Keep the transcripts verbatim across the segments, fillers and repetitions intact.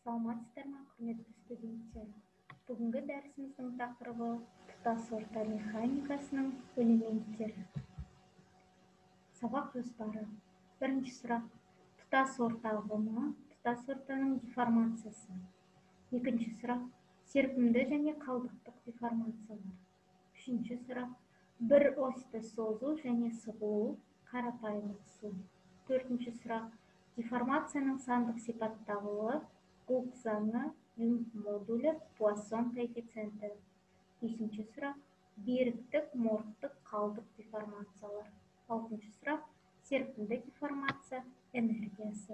Саламатсыздар ма, құрметті студенттер? Бүгінгі дәрісіміздің тақырыбы тұтас орта механикасының элементтері. Сабақ жоспары. Бірінші сұрақ: тұтас орта ұғымы, тұтас ортаның деформациясы. Екінші сұрақ: серпімді және қалдықтық деформациялар. Үшінші сұрақ: бір осьті созу және сығу, қарапайым ысу. Төртінші сұрақ: деформацияның сандық сипатталуы, Гук заңы, Юмп модулі, Пуассон коэффициенті. Бесінші сұрақ: беріктік, морттық, қалдық деформациялар. Алтыншы сұрақ: серпімді деформация энергиясы.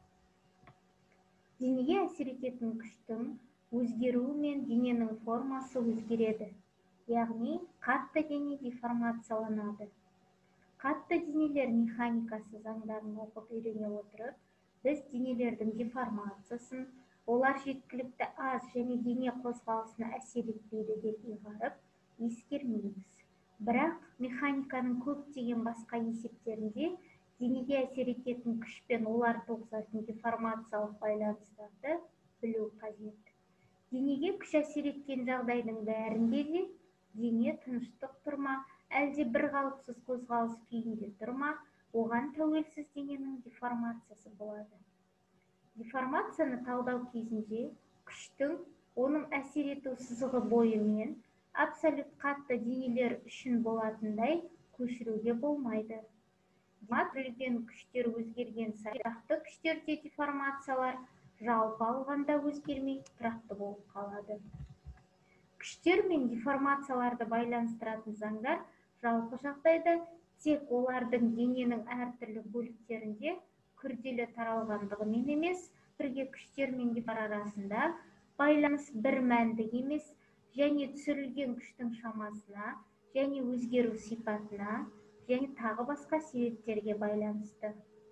Денеге әсер ететін күштің өзгеруі мен дененің формасы өзгереді. Яғни, қатты дене деформацияланады. Қатты денелер механикасы заңдарын оқып үйрене отырып, біз денелердің деформациясын, олар жеткілікті аз және дене қозғалысына әсер етпейді деп ұйғарып, ескермейміз. Бірақ механиканың көптеген басқа есептерінде денеге әсер ететін күш пен олар туғызатын деформациялық байланыстарды білу қажет. Денеге күш әсер еткен жағдайдың бәрінде де дене тыныштық тұрма, әлде бір қалыпсыз қозғалыс күйінде тұрма, оған тәуелсіз дененің деформациясы болады. Деформацияны талдау кезінде күштің оның әсер ету сызығы бойымен абсолют қатты денелер үшін болатындай көшіруге болмайды. Дематүрілген күштер өзгерген сайын тұрақты күштерде деформациялар жалпы алғанда өзгермей тұрақты болып қалады. Күштер мен деформацияларды байланыстыратын заңдар жалпы жағдайда тек олардың дененің әртүрлі бөліктерінде күрделі таралғандығымен емес, бірге күштер мен деформациялар арасында байланыс бір мәнді емес және түсірілген күштің шамасына және өзгеру сипатына және тағы басқа себептерге байланысты.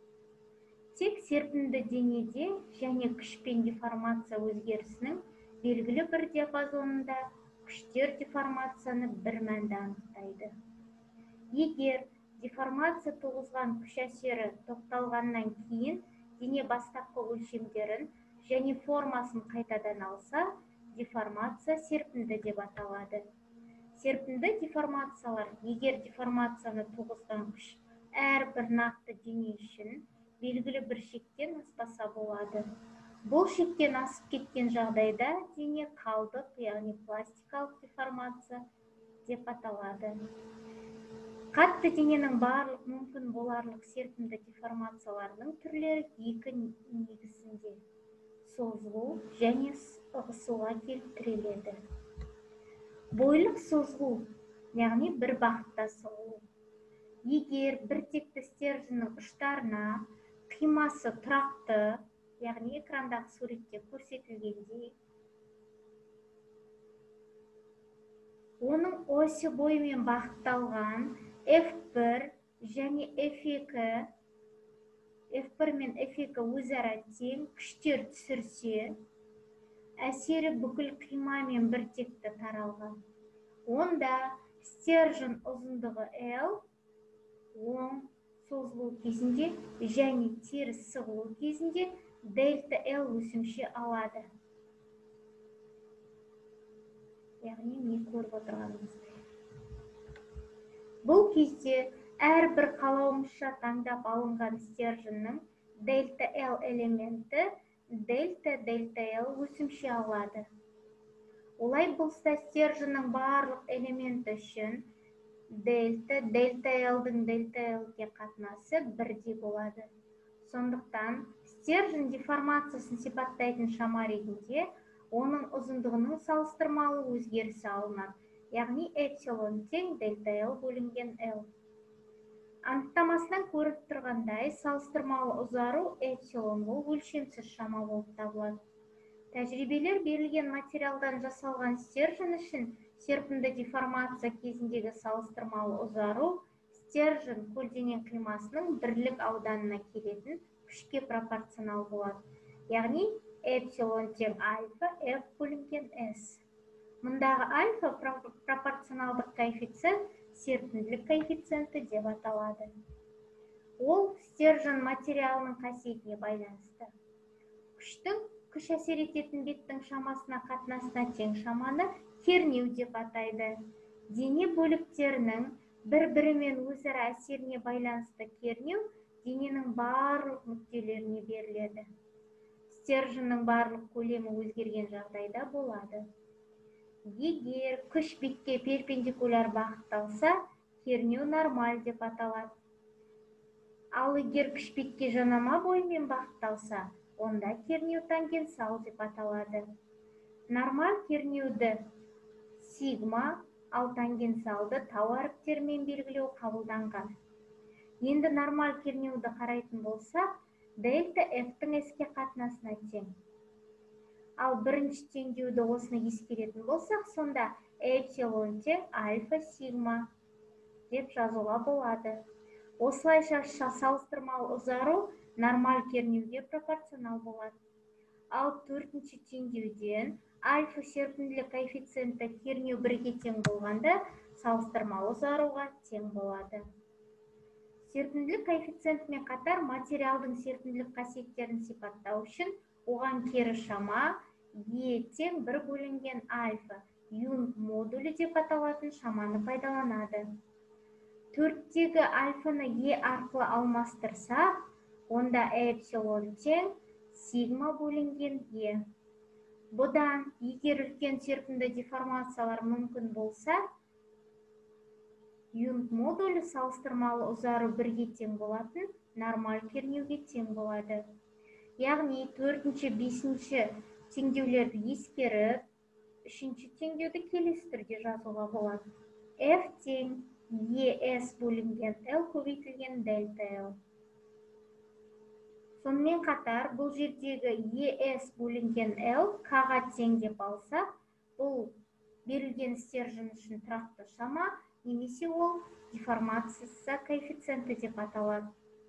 Тек серпімді денеде және күш пен деформация өзгерісінің белгілі бір диапазонында күштер деформацияны бір мәнді анықтайды. Егер деформация туғызған күш әсері тоқталғаннан кейін дене бастапқы өлшемдерін және формасын қайтадан алса, деформация серпімді деп аталады. Серпімді деформациялар, егер деформацияны туғызған күш әрбір нақты дене үшін белгілі бір шектен аспаса болады. Бұл шектен асып кеткен жағдайда дене қалдық, яғни пластикалық деформация деп аталады. Қатты дененің барлық мүмкін боларлық серпімді деформацияларының түрлері екі негізінде созылу және ығысуға келіп тіреледі. Бойлық созылу, яғни бір бағытта созылу. Егер бір текті стерженнің ұштарына қимасы тұрақты, яғни экрандағы суретте көрсетілгендей, оның осі бойымен бағытталған эф бір және эф екі, эф бір мен эф екі өзара тең күштер түсірсе, әсері бүкіл қимамен бір текті таралған. Онда стержен ұзындығы L оң созылу кезінде және теріс сығылу кезінде дельта L өсімше алады. Яғни не көріп отырғанымыздай. Бұл кезде әрбір қалауымызша таңдап алынған стерженнің дельта L элементі дельта дельта L өсімше алады. Олай болса стерженнің барлық элементі үшін дельта дельта L-дің дельта L-ге қатынасы бірдей болады. Сондықтан стержен деформациясын сипаттайтын шама ретінде оның ұзындығының салыстырмалы өзгерісі алынады, яғни эпсилон тең дельта L бөлінген L. Анықтамасынан көріп тұрғандай, салыстырмалы ұзару эпсилон ол өлшемсіз шама болып табылады. Тәжірибелер берілген материалдан жасалған стержен үшін серпімді деформация кезіндегі салыстырмалы ұзару стержен көлденең қимасының бірлік ауданына келетін күшке пропорционал болады, яғни эпсилон тең альфа F бөлінген S. Мұндағы альфа пропорционалдық коэффициент серпімділік коэффициенті деп аталады. Ол стержен материалының қасиетіне байланысты. Күштің күш әсер ететін беттің шамасына қатынасына тең шаманы кернеу деп атайды. Дене бөліктерінің бір-бірімен өзара әсеріне байланысты кернеу дененің барлық нүктелеріне беріледі. Стерженнің барлық көлемі өзгерген жағдайда болады. Егер күш бетке перпендикуляр бағытталса, кернеу нормаль деп аталады. Ал егер күш бетке жанама бойымен бағытталса, онда кернеу тангенциал деп аталады. Нормаль кернеуді сигма, ал тангенциалды тау әріптерімен белгілеу қабылданған. Енді нормаль кернеуді қарайтын болсақ, дельта F-тің S-ке қатынасына тең. Ал бірінші теңдеуді осыны ескеретін болсақ, сонда эпсилон тең альфа сигма деп жазуға болады. Осылайша салыстырмалы ұзару нормаль кернеуге пропорционал болады. Ал төртінші теңдеуден альфа серпімділік коэффициенті кернеу бірге тең болғанда салыстырмалы ұзаруға тең болады. Серпімділік коэффициентімен қатар материалдың серпімділік қасиеттерін сипаттау үшін оған кері шама Е тең бір бөлінген альфа Юнг модулі деп аталатын шаманы пайдаланады. Төрттегі альфаны Е арқылы алмастырсақ, онда эпсилон тең сигма бөлінген Е. Бұдан егер үлкен серпімді деформациялар мүмкін болса, Юнг модулі салыстырмалы ұзару бірге тең болатын нормаль кернеуге тең болады. Яғни төртінші, бесінші теңдеулерді ескеріп, үшінші теңдеуді келесі түрде жазуға болады. F тең ес бөлінген L көбейтілген дельта L. Сонымен қатар бұл жердегі ес бөлінген L К-ға тең деп алсақ, бұл берілген стержен үшін тұрақты шама, немесе ол деформация коэффициенті деп аталады.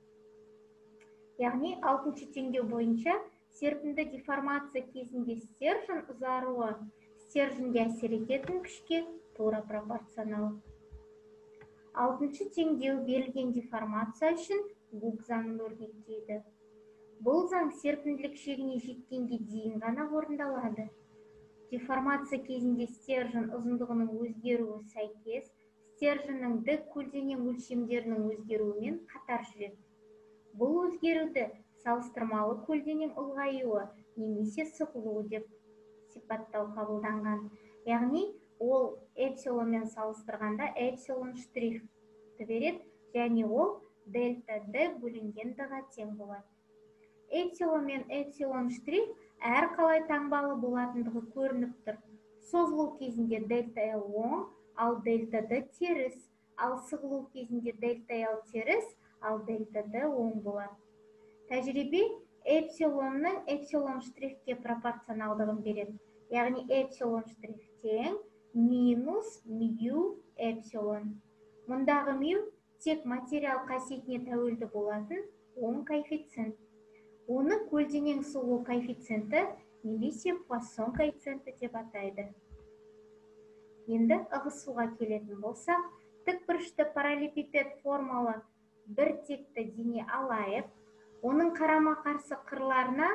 Яғни алтыншы теңдеу бойынша серпімді деформация кезінде стержен ұзаруы стерженге әсер ететін күшке тура пропорционал. Алтыншы теңдеу берілген деформация үшін Гук заңын өрнектейді. Бұл заң серпімділік шегіне жеткенге дейін ғана орындалады. Деформация кезінде стержен ұзындығының өзгеруі сәйкес стерженнің д көлденең өлшемдерінің өзгеруімен қатар жүреді. Бұл өзгеруді салыстырмалы көлденең ұлғаюы немесе сығылуы деп сипаттау қабылданған. Яғни, ол эпсилонмен салыстырғанда эпсилон штрихті береді, және ол дельта д бөлінген д-ға тең болады. Эпсилон мен эпсилон штрих әр қалай таңбалы болатындығы көрініп тұр. Созылу кезінде дельта L оң, ал дельта д теріс, ал сығылу кезінде дельта L теріс, ал дельта д оң болады. Тәжірибе эпсилонның эпсилон штрихке пропорционалдығын береді. Яғни эпсилон штрих тең минус мю эпсилон. Мұндағы мю тек материал қасиетіне тәуелді болатын оң коэффициент. Оны көлденең сығылу коэффициенті немесе Пуассон коэффициенті деп атайды. Енді ығысуға келетін болсақ, тікбұрышты параллелепипед формалы бір текті дене алайық. Оның қарама-қарсы қырларына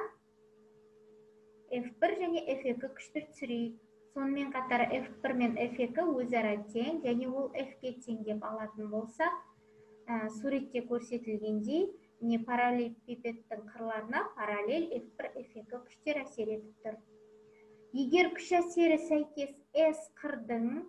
эф бір және эф екі күштер түсірейік. Сонымен қатар эф бір мен эф екі өзара тең, және ол F-ке тең деп алатын болса, суретте көрсетілгендей, не параллелепипедтің қырларына параллель эф бір эф екі күштер әсер етіп тұр. Егер күш әсері сәйкес S қырдың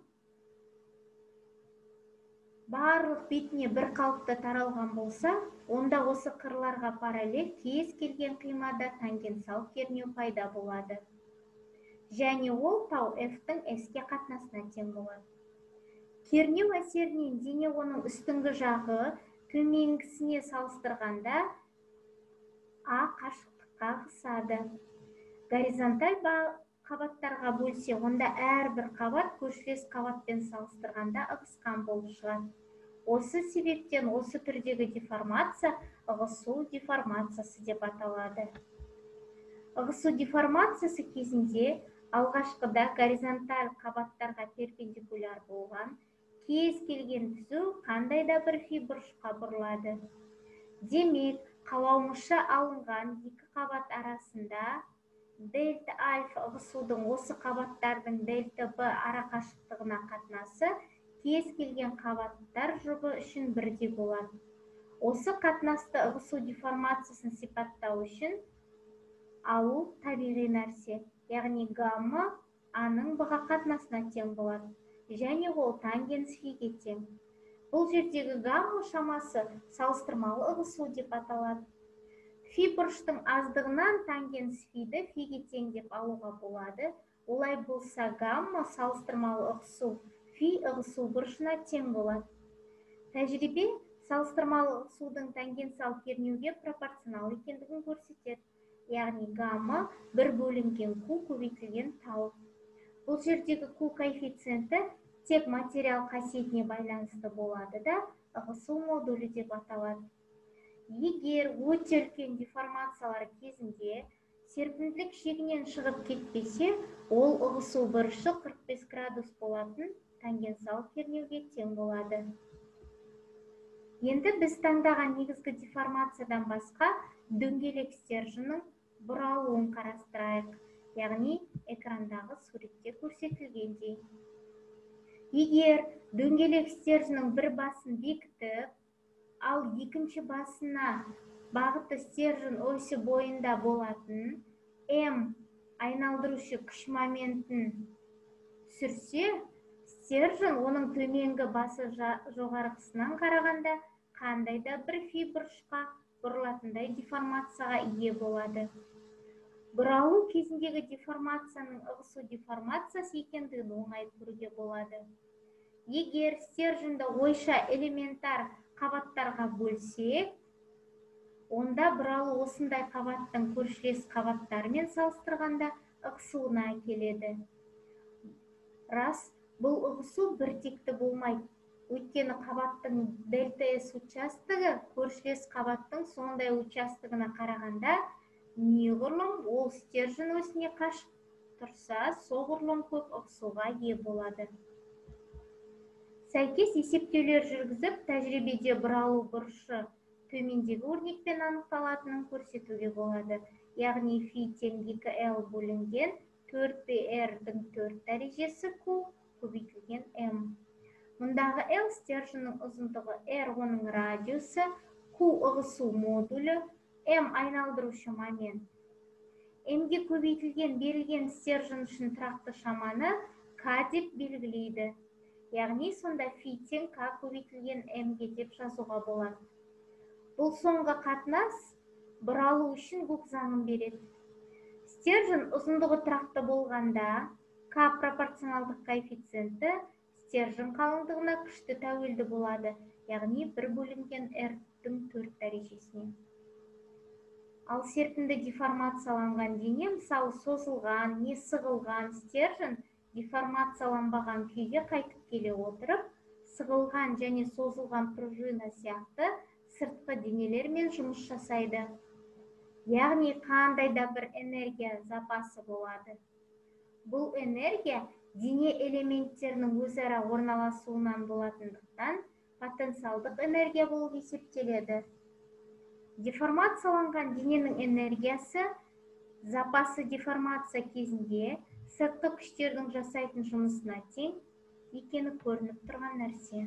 барлық бетіне бір қалыпты таралған болса, онда осы қырларға параллель кез келген қимада тангенциал кернеу пайда болады. Және ол тау F-тің S-ке қатынасына тең болады. Кернеу әсерінен дене оның үстіңгі жағы төменгісіне салыстырғанда А қашықтыққа ығысады. Горизонталь қабаттарға бөлсе, онда әрбір қабат көршілес қабатпен салыстырғанда ығысқан болып шығады. Осы себептен осы түрдегі деформация ығысу деформациясы деп аталады. Ығысу деформациясы кезінде алғашқыда горизонталь қабаттарға перпендикуляр болған кез келген түзу қандай да бір фибұрышқа бұрылады. Демек, қалаумызша алынған екі қабат арасында дельта альфа ығысудың осы қабаттардың дельта б арақашықтығына қатынасы кез келген қабаттар жұбы үшін бірдей болады. Осы қатынасты ығысу деформациясын сипаттау үшін алу табиғи нәрсе, яғни гамма аның б-ға қатынасына тең болады, және ол тангенс фиге тең. Бұл жердегі гамма шамасы салыстырмалы ығысу деп аталады. Фи бұрыштың аздығынан тангенс фиді фиге тең деп алуға болады. Олай болса гамма салыстырмалы ығысу фи ығысу бұрышына тең болады. Тәжірибе салыстырмалы ығысудың тангенциал кернеуге пропорционал екендігін көрсетеді. Яғни гамма бір бөлінген q көбейтілген тау. Бұл жердегі q коэффициенті тек материал қасиетіне байланысты болады да ығысу модулі деп аталады. Егер өте үлкен деформациялар кезінде серпімділік шегінен шығып кетпесе, ол ығысу бұрышы қырық бес градус болатын тангенциал кернеуге тең болады. Енді біз таңдаған негізгі деформациядан басқа дөңгелек стерженнің бұралуын қарастырайық, яғни экрандағы суретте көрсетілгендей. Егер дөңгелек стерженнің бір басын бекітіп, ал екінші басына бағыты стержен осі бойында болатын М айналдырушы күш моментін түсірсе, стержен оның төменгі басы жоғарғысынан қарағанда қандай да бір фи бұрышқа бұрылатындай деформацияға ие болады. Бұралу кезіндегі деформацияның ығысу деформациясы екендігін оңай көруге болады. Егер стерженді ойша элементар қабаттарға бөлсек, онда бұралу осындай қабаттың көршілес қабаттарымен салыстырғанда ығысуына әкеледі. Рас, бұл ығысу біртекті болмайды. Өйткені қабаттың дельта S участығы көршілес қабаттың сондай участығына қарағанда неғұрлым ол стержен осіне қашық тұрса, соғұрлым көп ығысуға ие болады. Сәйкес есептеулер жүргізіп, тәжірибеде бұралу бұрышы төмендегі өрнекпен анықталатынын көрсетуге болады. Яғни фи тең екі эл бөлінген төрт пи эр-дің төрт дәрежесі q көбейтілген м. Мұндағы L стерженнің ұзындығы R, оның радиусы, q ығысу модулі, m айналдырушы момент. M-ге көбейтілген берілген стержен үшін тұрақты шаманы k деп белгілейді. Яғни сонда фи тең k көбейтілген m-ге деп жазуға болады. Бұл соңғы қатынас бұралу үшін Гук заңын береді. Стержен ұзындығы тұрақты болғанда k пропорционалдық коэффициенті стержен қалыңдығына күшті тәуелді болады, яғни бір бөлінген r-дің төрт дәрежесіне. Ал серпімді деформацияланған дене, мысалы созылған, не сығылған стержен деформацияланбаған күйге қайтып келе отырып, сығылған және созылған пружина сияқты сыртқы денелермен жұмыс жасайды. Яғни қандай да бір энергия запасы болады. Бұл энергия дене элементтерінің өзара орналасуынан болатындықтан потенциалдық энергия болып есептеледі. Деформацияланған дененің энергиясы запасы деформация кезінде сыртқы күштердің жасайтын жұмысына тең екені көрініп тұрған нәрсе.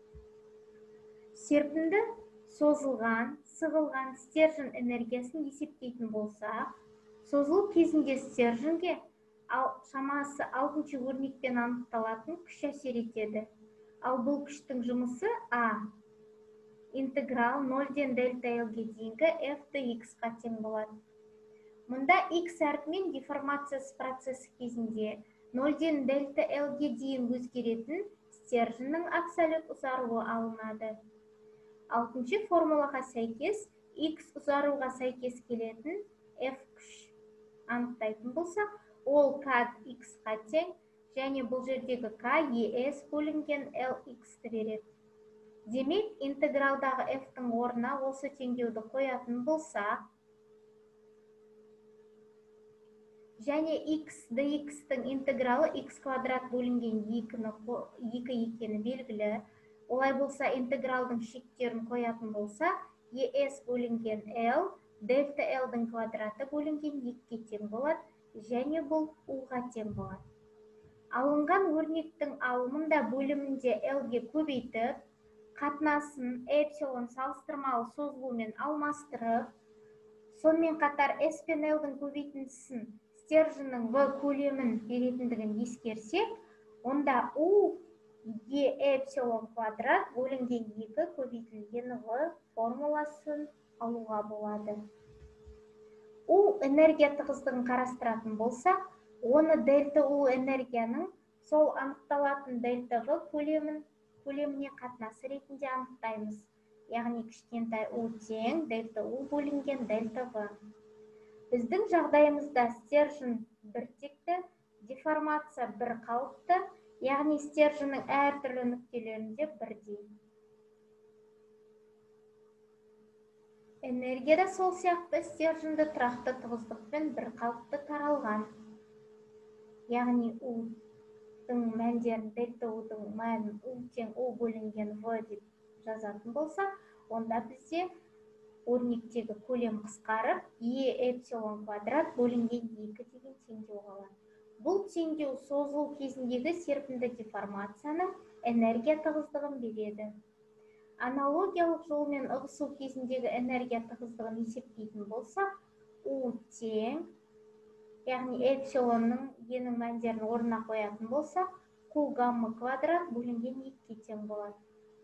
Серпімді созылған, сығылған стержен энергиясын есептейтін болсақ, созылу кезінде стерженге шамасы алтыншы өрнекпен анықталатын күш әсер етеді. Ал бұл күштің жұмысы А. Интеграл нөлден дельта L-ге дейінгі F dx-қа тең болады. Мұнда X әрпімен деформациясы процесі кезінде нөлден дельта L-ге дейін өзгеретін стерженнің аксиялық ұзаруы алынады. Алтыншы формулаға сәйкес X ұзаруға сәйкес келетін F күш анықтайтын болсақ, ол K X-қа тең, және бұл жердегі K ES бөлінген L X-ті береді. Демек, интегралдағы F-дің орнына осы теңдеуді қоятын болсақ, және X dx-дің интегралы X квадрат бөлінген екі екені белгілі. Олай болса, интегралдың шектерін қоятын болса, ES бөлінген L дельта L-дің квадраты бөлінген екіге тең болады, және бұл U-ға тең болады. Алынған өрнектің алымында бөлімінде L-ге көбейтіп, қатынасын эпсилон салыстырмалы созылумен алмастырып, сонымен қатар S пен L-дің көбейтіндісін стерженнің V көлемін беретіндігін ескерсек, онда U Е эпсилон квадрат бөлінген екі көбейтілген V формуласын алуға болады. U энергия тығыздығын қарастыратын болсақ, оны дельта U энергияның сол анықталатын дельта V көлемін көлеміне қатынасы ретінде анықтаймыз. Яғни кішкентай U тең дельта U бөлінген дельта V. Біздің жағдайымызда стержен біртекті, деформация бір қалыпты, яғни стерженнің әртүрлі нүктелерінде бірдей. Энергияда сол сияқты стерженді тұрақты тығыздықпен бір қалыпты таралған. Яғни U-дің мәндерін, дельта U-дің мәнін U тең U бөлінген V деп жазатын болсақ, онда бізде өрнектегі көлем қысқарып, Е эпсилон квадрат бөлінген екі деген теңдеу қалады. Бұл теңдеу созылу кезіндегі серпінді деформацияның энергия тығыздығын береді. Аналогиялық жолмен ығысу кезіндегі энергия тығыздығын есептейтін болсақ, U тең, яғни эпсилонның енің мәндерін орнына қоятын болсақ, Q гамма квадрат бөлінген екіге тең болады.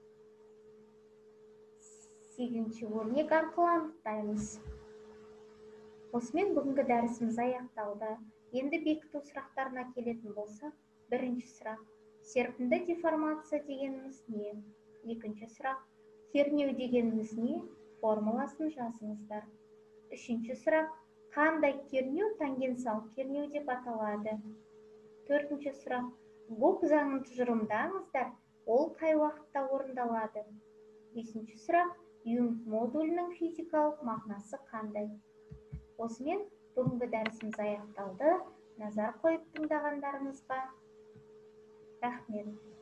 Сегізінші өрнек арқылы анықтаймыз. Осымен бүгінгі дәрісіміз аяқталды. Енді бекіту сұрақтарына келетін болсақ, бірінші сұрақ: серпінді деформация дегеніміз не? Екінші сұрақ: кернеу дегеніміз не? Формуласын жазыңыздар. Үшінші сұрақ: қандай кернеу тангенциал кернеу деп аталады? Төртінші сұрақ: Гук заңын тұжырымдаңыздар, ол қай уақытта орындалады? Бесінші сұрақ: Юнг модулінің физикалық мағынасы қандай? Осымен бүгінгі дәрісіміз аяқталды. Назар қойып тыңдағандарыңызға рахмет.